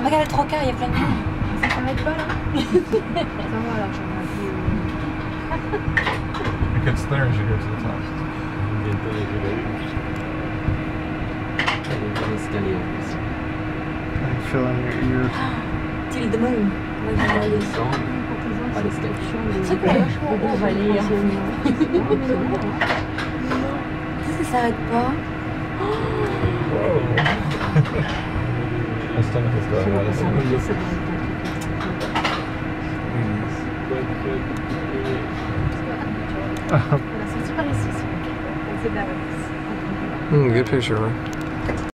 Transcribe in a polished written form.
Regarde le trocas, il y a plein de monde. Ça s'arrête pas là. Ça va là, j'en ai un peu. It gets thinner as you go to the top. Fill in your ears. Till the moon. Moi, je vais aller sans. C'est quoi, vachement haut, on va aller. Ça s'arrête pas. Whoa. My stomach is going out of it. Good picture, right?